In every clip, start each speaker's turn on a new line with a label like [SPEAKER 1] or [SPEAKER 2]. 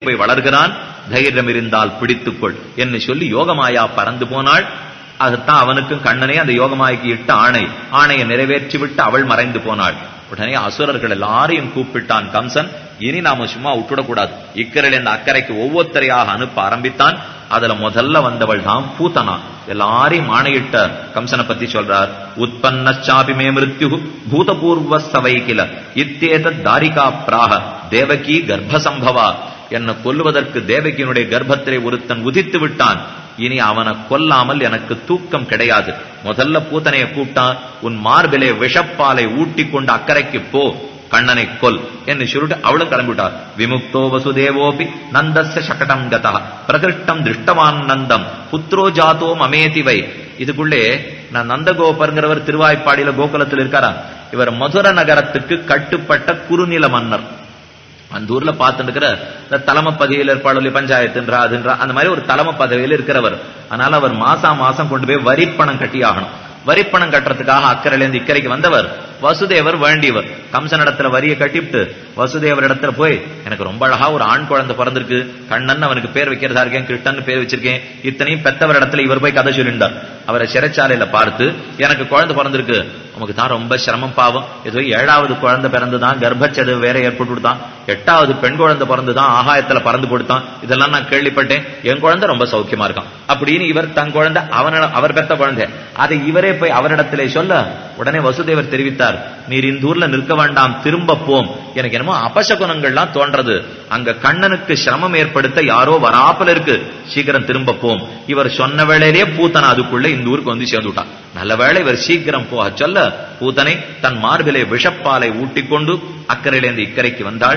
[SPEAKER 1] போய் வளர்கிறான், தைரியம் இருந்தால் பிடித்துக்கொள் என்று சொல்லி யோகமாயா பறந்து போனாள். அதுதான் அவனுக்கும் கண்ணனே அந்த யோகமாய்க்கு இட்ட ஆணையை நிறைவேற்றி விட்டு அவள் மறைந்து போனாள். உடனே அசுரர்கள் எல்லாரையும் கூப்பிட்டான் கம்சன். இனி நாம சும்மா விட்டுடக்கூடாது, இக்கரையில் இந்த அக்கறைக்கு ஒவ்வொருத்தரையாக அனுப்ப ஆரம்பித்தான். அதுல முதல்ல வந்தவள் தான் பூதனா. எல்லாரையும் ஆணையிட்ட கம்சனை பத்தி சொல்றார். உற்பன்னாபி மே மிருத்யு பூதபூர்வ சவைகில இத்தேத தாரிகா பிராக தேவகி கர்ப்பசம்பவா. என்னை கொல்லுவதற்கு தேவகியினுடைய கர்ப்பத்திலே ஒருத்தன் உதித்து விட்டான். இனி அவனை கொல்லாமல் எனக்கு தூக்கம் கிடையாது. முதல்ல பூத்தனையை கூப்பிட்டான். உன் மார்பிலே விஷப்பாலை ஊட்டி கொண்டு அக்கறைக்கு போ, கண்ணனை கொல் என்று சொல்லிட்டு அவளும் கிளம்பிவிட்டார். விமுக்தோ வசுதேவோபி நந்தஸ்ய சகடம் கதா பிரகிருஷ்டம் திருஷ்டவான் நந்தம் புத்ரோ ஜாத்தோ மமேதிவை. இதுக்குள்ளே நான் நந்தகோபர்ங்கிறவர் திருவாய்ப்பாடியில கோகுலத்தில் இருக்காரா. இவர் மதுர நகரத்துக்கு கட்டுப்பட்ட குறுநில மன்னர். அந்த ஊர்ல பார்த்துட்டு இருக்கிற இந்த தலைமை பதவியில் இருப்பாளி பஞ்சாயத்துன்றா அதுன்றா அந்த மாதிரி ஒரு தலைமை பதவியில் இருக்கிறவர். அதனால அவர் மாசம் கொண்டு போய் வரிப்பணம் கட்டி ஆகணும். வரிப்பணம் கட்டுறதுக்காக அக்கறையிலேருந்து இக்கரைக்கு வந்தவர் வசுதேவர் வேண்டியவர். கம்சனிடத்துல வரியை கட்டிவிட்டு வசுதேவர் இடத்துல போய், எனக்கு ரொம்ப அழகா ஒரு ஆண் குழந்தை பிறந்திருக்கு, கண்ணன் அவனுக்கு பேர் வைக்கிறதா இருக்கேன், கிருஷ்ணன் பேர் வச்சிருக்கேன், இத்தனையும் பெத்தவர் இடத்துல இவர் போய் கதை சொல்லிண்டார். அவரை சிறைச்சாலையில பார்த்து, எனக்கு குழந்தை பிறந்திருக்கு, உமக்கு தான் ரொம்ப சிரமம் பாவம், ஏதோ 7வது குழந்தை பிறந்துதான், கர்ப்பச்சது வேற ஏற்பட்டு கொடுத்தான், 8வது பெண் குழந்தை பிறந்துதான், ஆகாயத்துல பறந்து கொடுத்தான், இதெல்லாம் நான் கேள்விப்பட்டேன், என் குழந்தை ரொம்ப சௌக்கியமா இருக்கான் அப்படின்னு இவர் தன் குழந்தை அவர் பெற்ற குழந்தை அதை இவரே போய் அவரிடத்திலே சொல்ல, உடனே வசுதேவர் தெரிவித்தார், நீர் இந்த ஊர்ல நிற்க வேண்டாம், திரும்ப போம், எனக்கு என்னமோ அபசகுணங்கள்லாம் தோன்றது, அங்க கண்ணனுக்கு சிரமம் ஏற்படுத்த யாரோ வராப்பல இருக்கு, சீக்கிரம் திரும்ப போம். இவர் சொன்ன வேளையிலே பூத்தனை அதுக்குள்ள இந்த ஊருக்கு வந்து சேர்ந்துட்டான். நல்ல வேளை இவர் சீக்கிரம் போக சொல்ல, பூத்தனை தன் மார்பிலே விஷப்பாலை ஊட்டிக்கொண்டு அக்கறையிலேருந்து இக்கரைக்கு வந்தாள்.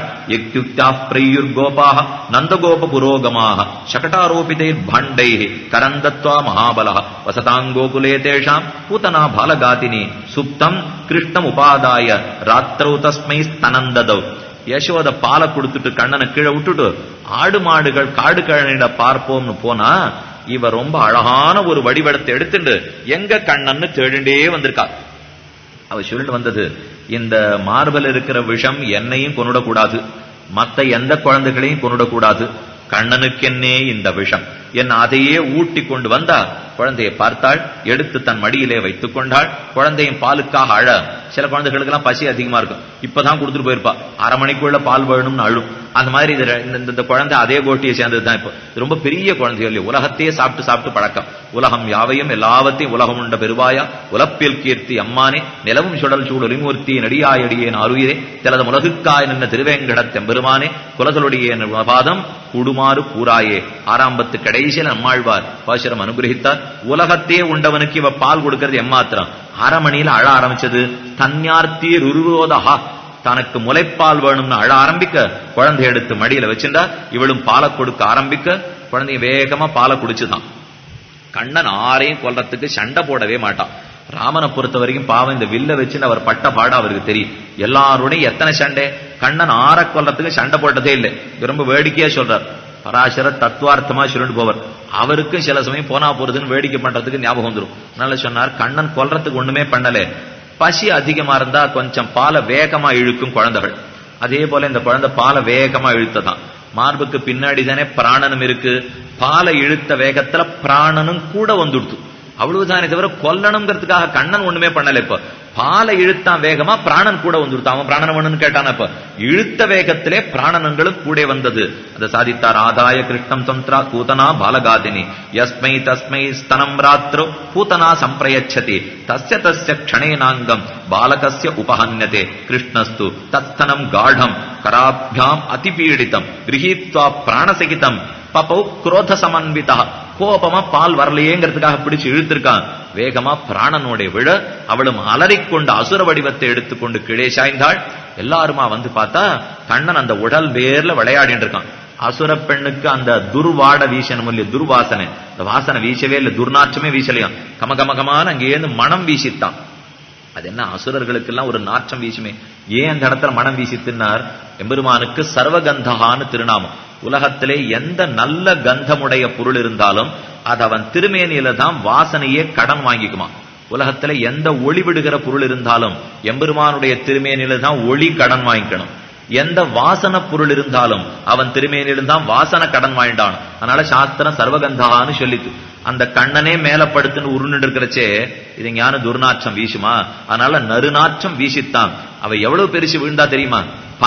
[SPEAKER 1] கோபாக நந்தகோப புரோகமாக சகட்டாரோபிதை பாண்டை கரந்தத்வா மகாபல வசதாங்கோகுலே தேஷாம் பூதனா பாலகாதினி சுப்தம் கிருஷ்ணம் உபாதாய ராத்திரௌ தஸ்மை ஸ்தனந்ததௌ. யசோத பாலை கொடுத்துட்டு கண்ணனை கீழே விட்டுட்டு ஆடு மாடுகள் காடு கழனிட பார்ப்போம்னு போனா, இவ ரொம்ப அழகான ஒரு வடிவடத்தை எடுத்துட்டு எங்க கண்ணன்னு தேடிண்டே வந்திருக்கா. அவ சொல்லிட்டு வந்தது, இந்த மார்பல் இருக்கிற விஷம் என்னையும் கொண்டுடக்கூடாது, மத்த எந்த குழந்தைகளையும் கொண்டுடக்கூடாது, கண்ணனுக்கென்னே இந்த விஷம் என்ன, அதையே ஊட்டி கொண்டு வந்தா. குழந்தையை பார்த்தாள், எடுத்து தன் மடியிலே வைத்துக் கொண்டாள். குழந்தையின் பாலுக்காக அழ. சில குழந்தைகளுக்கு எல்லாம் பசி அதிகமா இருக்கும், இப்பதான் கொடுத்துட்டு போயிருப்பா, 1/2 மணிக்குள்ள பால் வேணும்னு அழும். அந்த மாதிரி இந்த குழந்தை அதே கோட்டியை சேர்ந்ததுதான். இப்போ ரொம்ப பெரிய குழந்தைகள் இல்லையா, உலகத்தையே சாப்பிட்டு சாப்பிட்டு பழக்கம். உலகம் யாவையும் எல்லாவற்றையும் உலகம் உண்ட பெருவாயா உலப்பியல் கீர்த்தி அம்மானே நிலவும் சுடல் சூடொலிமூர்த்தி நடியாயடியேன் அருயிரே திலத உலகுக்காய் நின்ற திருவேங்கடத்தெம்பெருமானே குலகளுடைய பாதம் கூடுமாறு கூறாயே. ஆரம்பத்து கடைசியில் நம்மாழ்வார் பாசுரம் அனுகிரகித்தார். உலகத்தையே உண்டவனுக்கு இவ பால் கொடுக்கிறது எம்மாத்திரம், 1/2 மணியில அழ ஆரம்பிச்சது. தன்யார்த்திய ருருரோதஹா, தனக்கு முளைப்பால் வேணும்னு அழ ஆரம்பிக்க, குழந்தை எடுத்து மடியில வச்சிருந்தா, இவளும் பாலை கொடுக்க ஆரம்பிக்க, குழந்தைய வேகமா பாலை குடிச்சுதான். கண்ணன் ஆரையும் கொல்றதுக்கு சண்டை போடவே மாட்டான். ராமனை பொறுத்த வரைக்கும் பாவம், இந்த வில்ல வச்சுன்னு அவர் பட்ட பாட அவருக்கு தெரியும். எல்லாருடையும் எத்தனை சண்டை, கண்ணன் ஆற கொல்றதுக்கு சண்டை போட்டதே இல்லை. ரொம்ப வேடிக்கையா சொல்றார். பராசர தத்துவார்த்தமா சொல்லிட்டு போவர். அவருக்கும் சில சமயம் போனா போறதுன்னு வேடிக்கை பண்றதுக்கு ஞாபகம் வந்துடும். அதனால சொன்னார், கண்ணன் கொல்றதுக்கு ஒண்ணுமே பண்ணல, பசி அதிகமா இருந்தா கொஞ்சம் பாலை வேகமா இழுக்கும் குழந்தைகள். அதே போல இந்த குழந்தை பாலை வேகமா இழுத்ததான். மார்புக்கு பின்னாடி தானே பிராணனும் இருக்கு, பாலை இழுத்த வேகத்துல பிராணனும் கூட வந்துடுத்து. அவ்வளவுதானே தவிர கொல்லணுங்கிறதுக்காக கண்ணன் ஒண்ணுமே பண்ணல. இப்ப பாலை இழுத்தான் வேகமா, பிராணன் கூட வந்துடுத்தான். அவன் பிராணன் வேணும்னு கேட்டான, இப்ப இழுத்த வேகத்திலே பிராணனங்களும் கூட வந்தது. அதை சாதித்தார். ஆதாய கிருஷ்ணம் தந்திரா பூதனா பாலகாதினி யஸ்மை தஸ்மை ஸ்தனம் ராத்திரோ பூதனா சம்பிரயச்சதி தஸ்ய தஸ்ய க்ஷணேனாங்கம் பாலகஸ்ய உபஹன்யதே கிருஷ்ணஸ்து தத்தனம் காடம் கராபியாம் அதிபீடிதம் கிரஹீத்வா பிராணசகிதம் பபௌ குரோத சமன்விதா. கோபமா பால் வரலையேங்கிறதுக்காக பிடிச்சு இழுத்திருக்கான். வேகமா பிராணனோட விழ அவளும் அலறிக்கொண்டு அசுர வடிவத்தை எடுத்துக்கொண்டு கீழே சாய்ந்தாள். எல்லாருமா வந்து பார்த்தா கண்ணன் அந்த உடல் வேர்ல விளையாடிட்டு இருக்கான். அசுர பெண்ணுக்கு அந்த துர்வாட வீசணும் இல்லையா, துர்வாசனை, அந்த வாசனை வீசவே இல்லை, துர்நாற்றமே வீசலையாம். கமகமகமான அங்கேருந்து மனம் வீசித்தான். அது என்ன, அசுரர்களுக்கு எல்லாம் ஒரு நாற்றம் வீசுமே, ஏன் அந்த இடத்துல மனம் வீசித்தினார்? எம்பெருமானுக்கு சர்வகந்தகான்னு திருநாமம். உலகத்திலே எந்த நல்ல கந்தமுடைய பொருள் இருந்தாலும் அது அவன் திருமேனியில தான் வாசனையே கடன் வாங்கிக்குமா. உலகத்துல எந்த ஒளி விடுகிற பொருள் இருந்தாலும் எம்பெருமானுடைய திருமேனியில தான் ஒளி கடன் வாங்கிக்கணும். எந்த வாசன பொருள் இருந்தாலும் அவன் திருமேனிலும் தான் வாசன கடன் வாங்கிட்டான். அதனால சாஸ்திரம் சர்வகந்தான்னு சொல்லிட்டு அந்த கண்ணனே மேல படுத்துன்னு உருண்டு இருக்கிறச்சே இது ஞான துர்நாற்றம் வீசுமா? அதனால நறுநாற்றம் வீசித்தான். அவ எவ்வளவு பெருசு விழுந்தா தெரியுமா?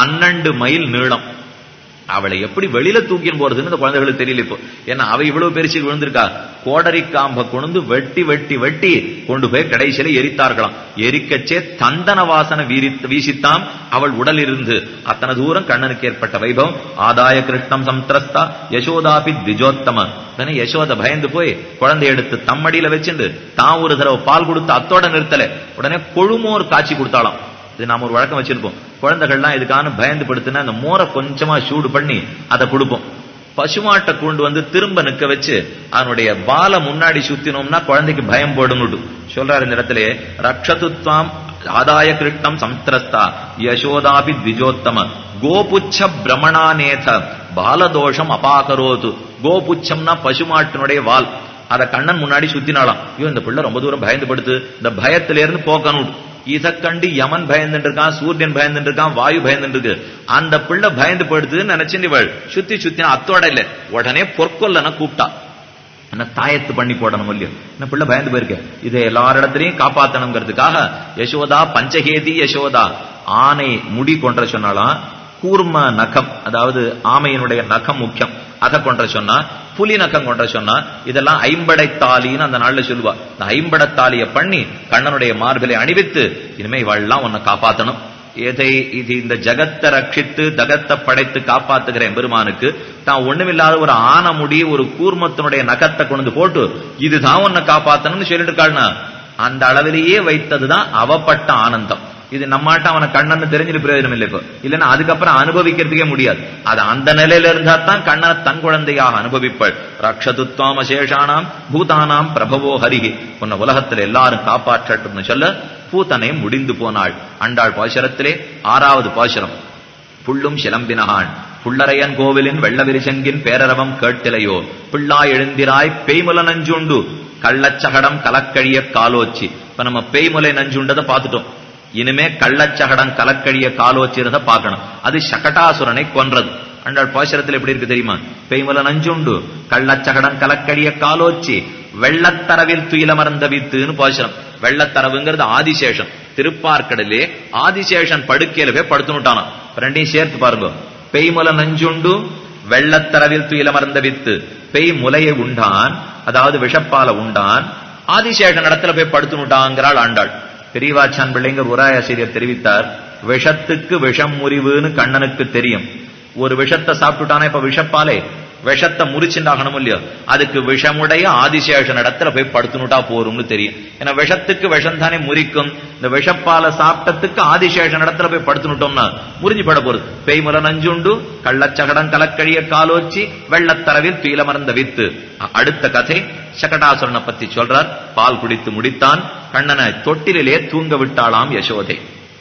[SPEAKER 1] 12 மைல் நீளம். அவளை எப்படி வெளியில தூக்கின்னு போறதுன்னு இந்த குழந்தைகளுக்கு தெரியல இப்போ. ஏன்னா அவ இவ்வளவு பெருசு விழுந்திருக்கா. கோடரி காம்ப கொண்டு வெட்டி வெட்டி வெட்டி கொண்டு போய் கடைசியில எரித்தார்களாம். எரிக்கச்சே தந்தன வாசனை வீசித்தான் அவள் உடல் இருந்து. அத்தனை தூரம் கண்ணனுக்கு ஏற்பட்ட வைபவம். ஆதாய கிருஷ்ணம் சம்திரஸ்தா யசோதாபி திஜோத்தம. யசோத பயந்து போய் குழந்தை எடுத்து தம்மடியில வச்சுட்டு தான் ஒரு தடவை பால் கொடுத்து அத்தோட நிறுத்தல. உடனே கொழுமோர் காட்சி கொடுத்தாலாம். இது நாம ஒரு வழக்கம் வச்சிருப்போம். குழந்தைகள்லாம் இதுக்கான பயந்து படுத்துனா அந்த மோரை கொஞ்சமா சூடு பண்ணி அதை கொடுப்போம். பசுமாட்டை கொண்டு வந்து திரும்ப நிக்க வச்சு அதனுடைய பாலை முன்னாடி சுத்தினோம்னா குழந்தைக்கு பயம் போடுன்னு சொல்றாரு. இந்த இடத்துல ரக்ஷதுத்வாம் ஆதாய கிருஷ்ணம் சம்திரஸ்தா யசோதாபி த்விஜோத்தம கோபுச்ச பிரமணாநேத பாலதோஷம் அபாகரோது. கோபுச்சம்னா பசுமாட்டினுடைய வால். அத கண்ணன் முன்னாடி சுத்தினாலாம். ஐயோ இந்த பிள்ளை ரொம்ப தூரம் பயந்து படுத்து, இந்த பயத்தில இருந்து போக்கணும். இதை கண்டு யமன் பயந்துட்டு இருக்கான், சூரியன் பயந்துட்டு இருக்கான், வாயு பயந்துட்டு இருக்கு. அந்த பிள்ளை பயந்து படுத்துன்னு நினைச்சு சுத்தி சுத்தினா அத்தோட இல்ல உடனே பொற்கொல்லன கூப்பிட்டா. என்ன தாயத்து பண்ணி போடணும் இல்லையோ. என்ன பிள்ளை பயந்து போயிருக்க, இதை எல்லாரிடத்திலையும் காப்பாத்தணுங்கிறதுக்காக யசோதா பஞ்சகேதி யசோதா ஆனை முடி கொன்ற சொன்னாலாம். கூர்ம நகம், அதாவது ஆமையினுடைய நகம் முக்கியம், அதை கொன்ற சொன்னா. புலி நகம் கொன்ற சொன்னா. இதெல்லாம் ஐம்படைத்தாலின்னு அந்த நாள்ல சொல்லுவா. இந்த ஐம்படத்தாலிய பண்ணி கண்ணனுடைய மார்பிலை அணிவித்து இனிமே இவெல்லாம் உன்னை காப்பாத்தணும். எதை இது இந்த ஜகத்தை ரட்சித்து ஜகத்தை படைத்து காப்பாத்துகிற எம்பெருமானுக்கு தான் ஒண்ணுமில்லாத ஒரு ஆன முடி ஒரு கூர்மத்தினுடைய நகத்தை கொண்டு போட்டு இதுதான் உன்னை காப்பாத்தணும்னு சொல்லிட்டு இருக்காள்னா அந்த அளவிலேயே வைத்ததுதான் அவப்பட்ட ஆனந்தம். இது நம்மாட்ட அவனை கண்ணன்னு தெரிஞ்சிட்டு பிரயோஜனம் இல்லை. இப்போ இல்லைன்னா அதுக்கப்புறம் அனுபவிக்கிறதுக்கே முடியாது. அது அந்த நிலையில இருந்தா தான் கண்ணனை தன் குழந்தையாக அனுபவிப்பாள். ரக்ஷதுத்வாம் அசேஷானாம் பூதானாம் பிரபவோ ஹரிகி. உன்னை உலகத்துல எல்லாரும் காப்பாற்றட்டும்னு சொல்ல பூத்தனை முடிந்து போனாள். அண்டாள் பாசுரத்திலே 6வது பாசுரம். புள்ளும் சிலம்பினகான் புள்ளரையன் கோவிலின் வெள்ளவிரிசங்கின் பேரரவம் கேட்டிலையோ பிள்ளாய் எழுந்திராய் பெய்முல நஞ்சுண்டு கள்ளச்சகடம் கலக்கழிய காலோச்சி. இப்ப நம்ம பெய்முலை நஞ்சுண்டதை பார்த்துட்டோம். இனிமே கள்ளச்சகடம் கலக்கழிய காலோச்சிறத பார்க்கணும். அது சகடாசுரனை கொன்றது. அண்டாள் பாசுரத்தில் எப்படி இருக்கு தெரியுமா? பெய்முல நஞ்சுண்டு கள்ளச்சகடம் கலக்கழிய காலோச்சி வெள்ளத்தரவில் துயிலமர்ந்த வித்துன்னு பாசுரம். வெள்ளத்தரவுங்கிறது ஆதிசேஷன். திருப்பார்க்கடலே ஆதிசேஷன் படுக்கையில போய் படுத்துனுட்டானா. ரெண்டையும் சேர்த்து பாருங்க. பெய்முல நஞ்சுண்டு வெள்ளத்தரவில் துயிலமர்ந்த வித்து. பெய் முலையை உண்டான், அதாவது விஷப்பால உண்டான், ஆதிசேஷன் இடத்துல போய் படுத்துனுட்டாங்கிறாள் ஆண்டாள். பெரியவாச்சான் பிள்ளைங்க உராயாசிரியர் தெரிவித்தார், விஷத்துக்கு விஷம் முறிவுன்னு கண்ணனுக்கு தெரியும். ஒரு விஷத்தை சாப்பிட்டுட்டானா இப்ப விஷப்பாலே விஷத்தை முறிச்சுண்டாகணும் இல்லையோ, அதுக்கு விஷமுடைய ஆதிசேஷன் இடத்துல போய் படுத்துனுட்டா போரும்னு தெரியும். ஏன்னா விஷத்துக்கு விஷம் தானே முறிக்கும். இந்த விஷப்பால சாப்பிட்டதுக்கு ஆதிசேஷன் இடத்துல போய் படுத்துனுட்டோம்னா முறிஞ்சு பட போறது. பெய்முல நஞ்சுண்டு கள்ளச்சகடம் கலக்கழிய காலோச்சி வெள்ளத்தரவில் துயிலமர்ந்த வித்து. அடுத்த கதை சகடாசுரனை பத்தி சொல்றார். பால் குடித்து முடித்தான். கண்ணனை தொட்டிலே தூங்க விட்டாளாம் யசோதை.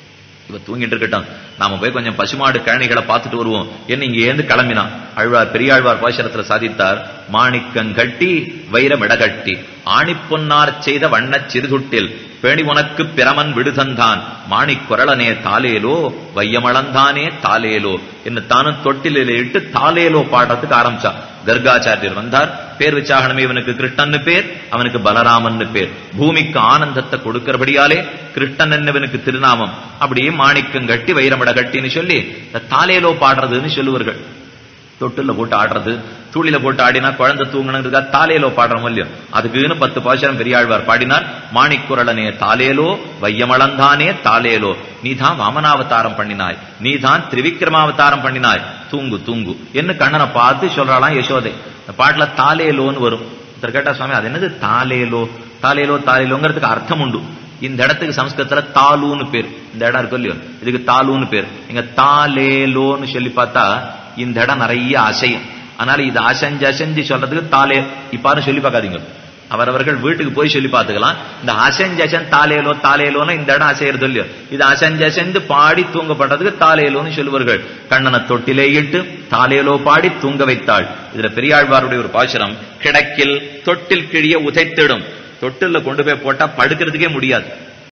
[SPEAKER 1] இவ தூங்கிட்டு இருக்கட்டும், நாம போய் கொஞ்சம் பசுமாடு கழனிகளை பார்த்துட்டு வருவோம் என்ன இங்க ஏந்து கிளம்பினான். அழ்வார் பெரியாழ்வார் பாசுரத்துல சாதித்தார். மாணிக்கன் கட்டி வைரமிடகட்டி ஆணிப்பொன்னார் செய்த வண்ணச் சிறுதுட்டில் பேணி உனக்கு பிரமன் விடுதந்தான் மாணிக்குரளனே தாலேலோ வையமளந்தானே தாலேலோ என்று தானும் தொட்டிலே இட்டு தாலேலோ பாடுறதுக்கு ஆரம்பிச்சா. கர்காச்சாரியர் வந்தார். பேர் வச்சாகணுமே இவனுக்கு கிருஷ்ணன்னு பேர், அவனுக்கு பலராமன்னு பேர். பூமிக்கு ஆனந்தத்தை கொடுக்கிறபடியாலே கிருஷ்ணன் என்னவனுக்கு திருநாமம். அப்படியே மாணிக்கம் கட்டி வைரமிட கட்டின்னு சொல்லி தாலேலோ பாடுறதுன்னு சொல்லுவார்கள். தொட்டுல போட்டு ஆடுறது, தூளில போட்டு ஆடினா குழந்தை தூங்கணுங்கிறதா தாலேலோ பாடுறோம் இல்லையோ, அதுக்குன்னு 10 பாசுரம் பெரியாழ்வார் பாடினார். மாணிக்குரளனே தாலேலோ வையமளந்தானே தாலேலோ, நீதான் வாமனாவதாரம் பண்ணினாய், நீதான் திரிவிக்ரமாவதாரம் பண்ணினாய், தூங்கு தூங்கு என்ன கண்ணனை பார்த்து சொல்றாளாம் யசோதை. இந்த பாட்டுல தாலேலோன்னு வரும். கேட்டா சுவாமி அது என்னது தாலேலோ? தாலேலோ தாலேலோங்கிறதுக்கு அர்த்தம் உண்டு. இந்த இடத்துக்கு சம்ஸ்கிருதத்துல தாலுன்னு பேர். இந்த இடம் இருக்கு இல்லையோ, இதுக்கு தாலுன்னு பேர். இங்க தாலேலோன்னு சொல்லி பார்த்தா இந்த இடம் நிறைய அசையும். அதனால இது அசைஞ்சு அசைஞ்சு சொல்றதுக்கு தாலே இப்பாரும் சொல்லி பார்க்காதீங்க. அவரவர்கள் வீட்டுக்கு போய் சொல்லி பார்த்துக்கலாம். இந்த அசைஞ்சு அசைந்து தாலேலோ தாலேலோன்னு இந்த இடம் அசைறது இல்லையோ, இது அசைஞ்சு அசைந்து பாடி தூங்க பண்றதுக்கு தாலேலோன்னு சொல்லுவார்கள். கண்ணனை தொட்டிலே இட்டு தாலேலோ பாடி தூங்க வைத்தாள். இதுல பெரியாழ்வாருடைய ஒரு பாசுரம். கிடக்கில் தொட்டில் கிழிய உதைத்திடும். தொட்டில கொண்டு போய் போட்டா படுக்கிறதுக்கே முடியாது.